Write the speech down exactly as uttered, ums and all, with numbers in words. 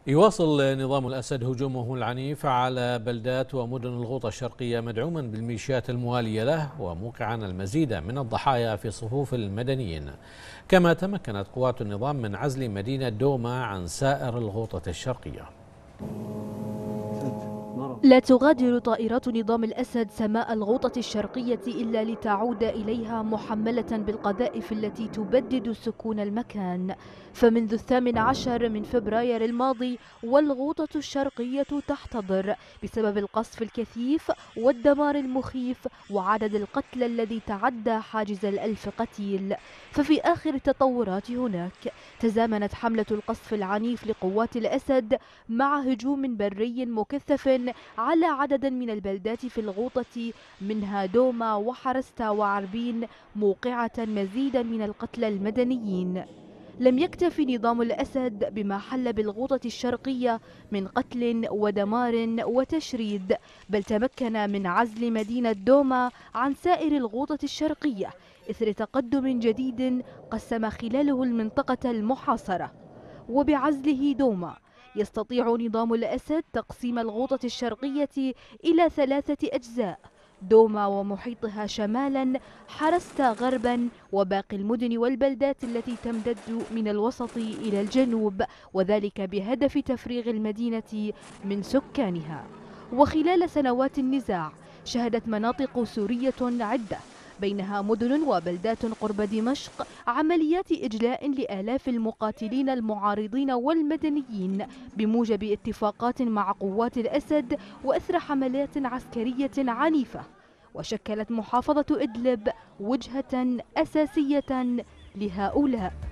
يواصل نظام الأسد هجومه العنيف على بلدات ومدن الغوطة الشرقية مدعوما بالميليشيات الموالية له، وموقعا المزيد من الضحايا في صفوف المدنيين. كما تمكنت قوات النظام من عزل مدينة دوما عن سائر الغوطة الشرقية. لا تغادر طائرات نظام الأسد سماء الغوطة الشرقية إلا لتعود إليها محملة بالقذائف التي تبدد سكون المكان. فمنذ الثامن عشر من فبراير الماضي والغوطة الشرقية تحتضر بسبب القصف الكثيف والدمار المخيف وعدد القتلى الذي تعدى حاجز الألف قتيل. ففي آخر التطورات هناك تزامنت حملة القصف العنيف لقوات الأسد مع هجوم بري مكثف على عدد من البلدات في الغوطة، منها دوما وحرستا وعربين، موقعة مزيدا من القتلى المدنيين. لم يكتف نظام الأسد بما حل بالغوطة الشرقية من قتل ودمار وتشريد، بل تمكن من عزل مدينة دوما عن سائر الغوطة الشرقية إثر تقدم جديد قسم خلاله المنطقة المحاصرة. وبعزله دوما يستطيع نظام الأسد تقسيم الغوطة الشرقية إلى ثلاثة أجزاء: دوما ومحيطها شمالا، حرستا غربا، وباقي المدن والبلدات التي تمتد من الوسط إلى الجنوب، وذلك بهدف تفريغ المدينة من سكانها. وخلال سنوات النزاع شهدت مناطق سورية عدة بينها مدن وبلدات قرب دمشق عمليات إجلاء لآلاف المقاتلين المعارضين والمدنيين بموجب اتفاقات مع قوات الأسد وإثر حملات عسكرية عنيفة. وشكلت محافظة إدلب وجهة أساسية لهؤلاء.